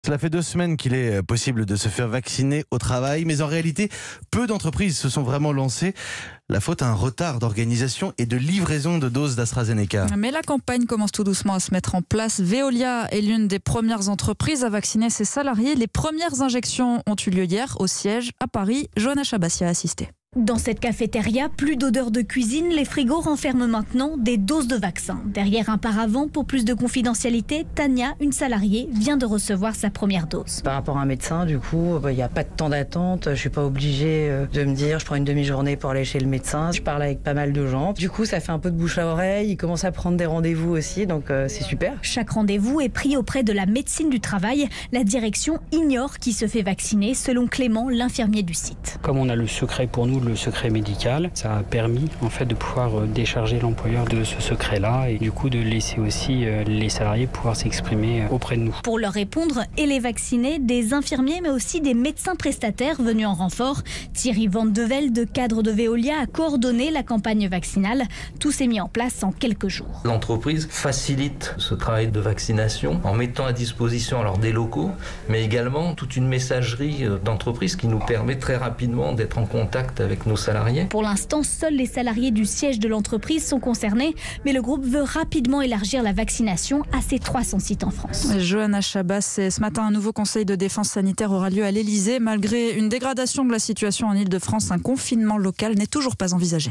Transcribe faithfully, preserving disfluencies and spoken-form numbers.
Cela fait deux semaines qu'il est possible de se faire vacciner au travail, mais en réalité, peu d'entreprises se sont vraiment lancées. La faute à un retard d'organisation et de livraison de doses d'AstraZeneca. Mais la campagne commence tout doucement à se mettre en place. Veolia est l'une des premières entreprises à vacciner ses salariés. Les premières injections ont eu lieu hier au siège à Paris. Johanna Chabas y a assisté. Dans cette cafétéria, plus d'odeur de cuisine, les frigos renferment maintenant des doses de vaccins. Derrière un paravent, pour plus de confidentialité, Tania, une salariée, vient de recevoir sa première dose. Par rapport à un médecin, du coup, il n'y a pas de temps d'attente. Je ne suis pas obligée de me dire je prends une demi-journée pour aller chez le médecin. Je parle avec pas mal de gens. Du coup, ça fait un peu de bouche à oreille. Ils commencent à prendre des rendez-vous aussi, donc euh, c'est super. Chaque rendez-vous est pris auprès de la médecine du travail. La direction ignore qui se fait vacciner, selon Clément, l'infirmier du site. Comme on a le secret pour nous, le secret médical, ça a permis en fait de pouvoir décharger l'employeur de ce secret-là et du coup de laisser aussi les salariés pouvoir s'exprimer auprès de nous. Pour leur répondre et les vacciner, des infirmiers mais aussi des médecins prestataires venus en renfort. Thierry Van de Velde, cadre de Veolia, a coordonné la campagne vaccinale. Tout s'est mis en place en quelques jours. L'entreprise facilite ce travail de vaccination en mettant à disposition alors des locaux, mais également toute une messagerie d'entreprise qui nous permet très rapidement d'être en contact avec nos salariés. Pour l'instant, seuls les salariés du siège de l'entreprise sont concernés, mais le groupe veut rapidement élargir la vaccination à ses trois cents sites en France. Johanna Chabas, ce matin, un nouveau conseil de défense sanitaire aura lieu à l'Elysée. Malgré une dégradation de la situation en Ile-de-France, un confinement local n'est toujours pas envisagé.